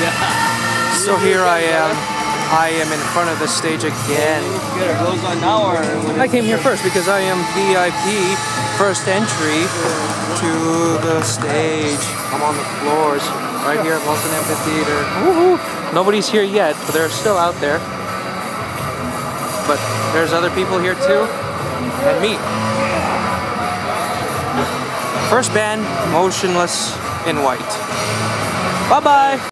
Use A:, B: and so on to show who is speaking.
A: So here I am. I am in front of the stage again. I came here first because I am VIP, first entry to the stage. I'm on the floors right here at Molson Amphitheater. Woohoo! Nobody's here yet, but they're still out there. But there's other people here too, and me. First band, Motionless in White. Bye-bye!